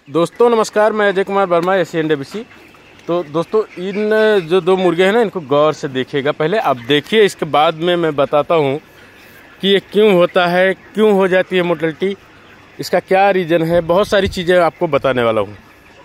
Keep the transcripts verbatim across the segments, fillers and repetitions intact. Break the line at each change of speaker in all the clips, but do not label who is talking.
दोस्तों नमस्कार, मैं अजय कुमार वर्मा, एशियन डीबीसी। तो दोस्तों इन जो दो मुर्गे हैं ना, इनको गौर से देखिएगा पहले। अब देखिए, इसके बाद में मैं बताता हूँ कि ये क्यों होता है, क्यों हो जाती है मोर्टेलिटी, इसका क्या रीज़न है। बहुत सारी चीज़ें आपको बताने वाला हूँ।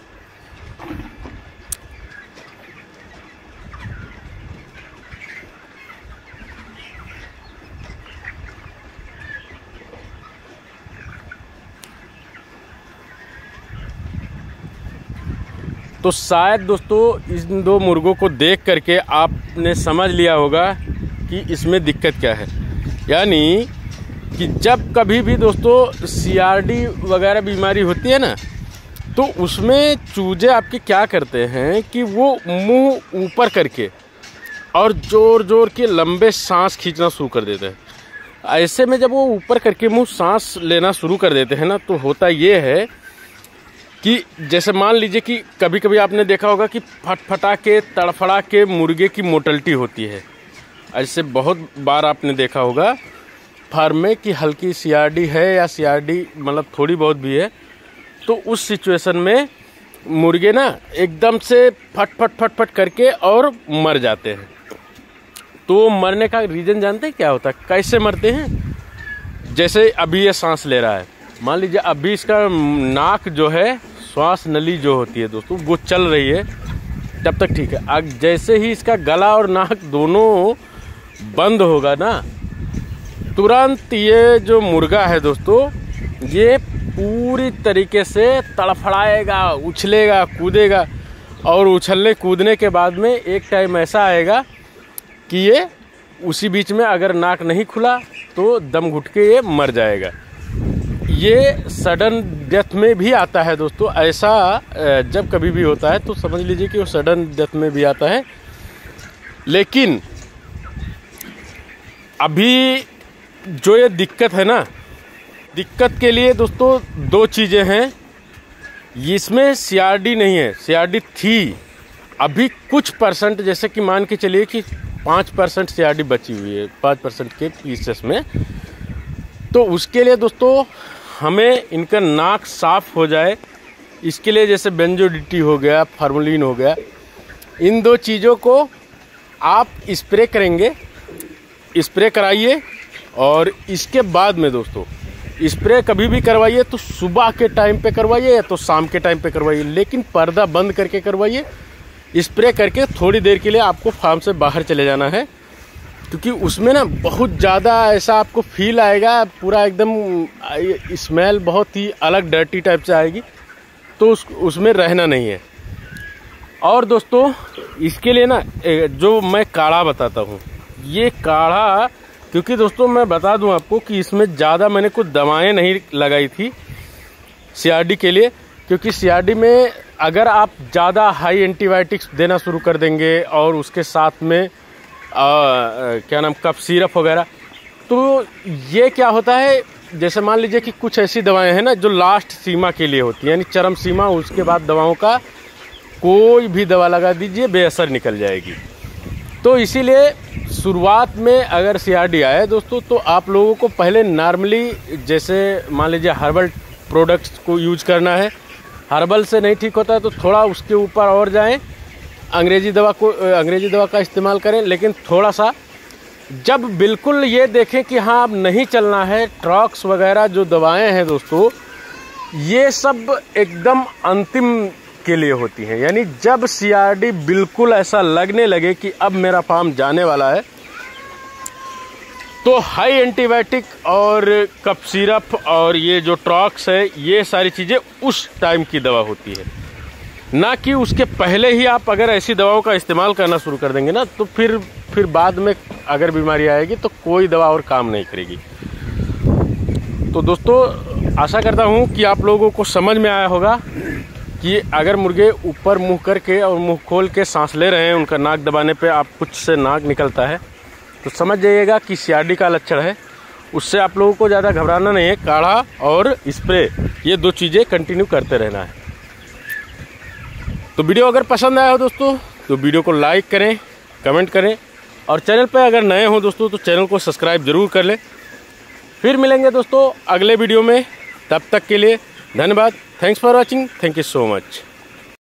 तो शायद दोस्तों इन दो मुर्गों को देख करके आपने समझ लिया होगा कि इसमें दिक्कत क्या है। यानी कि जब कभी भी दोस्तों सीआरडी वगैरह बीमारी होती है ना, तो उसमें चूजे आपके क्या करते हैं कि वो मुंह ऊपर करके और ज़ोर ज़ोर के लंबे सांस खींचना शुरू कर देते हैं। ऐसे में जब वो ऊपर करके मुंह सांस लेना शुरू कर देते हैं ना, तो होता ये है कि जैसे मान लीजिए कि कभी कभी आपने देखा होगा कि फटफटा के तड़फड़ा के मुर्गे की मोर्टेलिटी होती है। ऐसे बहुत बार आपने देखा होगा फार्म में कि हल्की सीआरडी है या सीआरडी मतलब थोड़ी बहुत भी है, तो उस सिचुएशन में मुर्गे ना एकदम से फट फट फट फट करके और मर जाते हैं। तो मरने का रीज़न जानते हैं क्या होता है, कैसे मरते हैं? जैसे अभी ये सांस ले रहा है, मान लीजिए अभी इसका नाक जो है, श्वास नली जो होती है दोस्तों, वो चल रही है, तब तक ठीक है। अब जैसे ही इसका गला और नाक दोनों बंद होगा ना, तुरंत ये जो मुर्गा है दोस्तों, ये पूरी तरीके से तड़फड़ाएगा, उछलेगा, कूदेगा। और उछलने कूदने के बाद में एक टाइम ऐसा आएगा कि ये उसी बीच में अगर नाक नहीं खुला तो दम घुट के ये मर जाएगा। ये सडन डेथ में भी आता है दोस्तों। ऐसा जब कभी भी होता है तो समझ लीजिए कि वो सडन डेथ में भी आता है। लेकिन अभी जो ये दिक्कत है ना, दिक्कत के लिए दोस्तों दो चीज़ें हैं। इसमें सीआरडी नहीं है, सीआरडी थी, अभी कुछ परसेंट, जैसे कि मान के चलिए कि पाँच परसेंट सीआरडी बची हुई है पाँच परसेंट के पीसेस में। तो उसके लिए दोस्तों हमें इनका नाक साफ हो जाए, इसके लिए जैसे बेंजोडिटी हो गया, फार्मोलिन हो गया, इन दो चीज़ों को आप स्प्रे करेंगे, स्प्रे कराइए। और इसके बाद में दोस्तों स्प्रे कभी भी करवाइए तो सुबह के टाइम पे करवाइए या तो शाम के टाइम पे करवाइए, लेकिन पर्दा बंद करके करवाइए। स्प्रे करके थोड़ी देर के लिए आपको फार्म से बाहर चले जाना है, क्योंकि उसमें ना बहुत ज़्यादा ऐसा आपको फील आएगा, पूरा एकदम स्मेल बहुत ही अलग डर्टी टाइप से आएगी, तो उस उसमें रहना नहीं है। और दोस्तों इसके लिए ना जो मैं काढ़ा बताता हूँ, ये काढ़ा, क्योंकि दोस्तों मैं बता दूं आपको कि इसमें ज़्यादा मैंने कुछ दवाएं नहीं लगाई थी सीआरडी के लिए, क्योंकि सीआरडी में अगर आप ज़्यादा हाई एंटीबायोटिक्स देना शुरू कर देंगे और उसके साथ में आ, क्या नाम कफ सिरप वगैरह, तो ये क्या होता है, जैसे मान लीजिए कि कुछ ऐसी दवाएं हैं ना जो लास्ट सीमा के लिए होती है, यानी चरम सीमा, उसके बाद दवाओं का कोई भी दवा लगा दीजिए बेअसर निकल जाएगी। तो इसीलिए शुरुआत में अगर सीआरडी आए दोस्तों, तो आप लोगों को पहले नॉर्मली, जैसे मान लीजिए हर्बल प्रोडक्ट्स को यूज करना है। हर्बल से नहीं ठीक होता है तो थोड़ा उसके ऊपर और जाएं, अंग्रेजी दवा को अंग्रेजी दवा का इस्तेमाल करें। लेकिन थोड़ा सा जब बिल्कुल ये देखें कि हाँ अब नहीं चलना है, ट्रॉक्स वगैरह जो दवाएं हैं दोस्तों, ये सब एकदम अंतिम के लिए होती हैं। यानी जब सीआरडी बिल्कुल ऐसा लगने लगे कि अब मेरा फार्म जाने वाला है, तो हाई एंटीबायोटिक और कफ सिरप और ये जो ट्रॉक्स है, ये सारी चीज़ें उस टाइम की दवा होती है, ना कि उसके पहले ही आप अगर ऐसी दवाओं का इस्तेमाल करना शुरू कर देंगे ना, तो फिर फिर बाद में अगर बीमारी आएगी तो कोई दवा और काम नहीं करेगी। तो दोस्तों आशा करता हूँ कि आप लोगों को समझ में आया होगा कि अगर मुर्गे ऊपर मुंह करके और मुंह खोल के सांस ले रहे हैं, उनका नाक दबाने पे आप कुछ से नाक निकलता है, तो समझ जाइएगा कि सीआरडी का लक्षण है। उससे आप लोगों को ज़्यादा घबराना नहीं है। काढ़ा और स्प्रे, ये दो चीज़ें कंटिन्यू करते रहना है। तो वीडियो अगर पसंद आया हो दोस्तों, तो वीडियो को लाइक करें, कमेंट करें, और चैनल पर अगर नए हो दोस्तों तो चैनल को सब्सक्राइब ज़रूर कर लें। फिर मिलेंगे दोस्तों अगले वीडियो में, तब तक के लिए धन्यवाद। Thanks for watching. Thank you so much.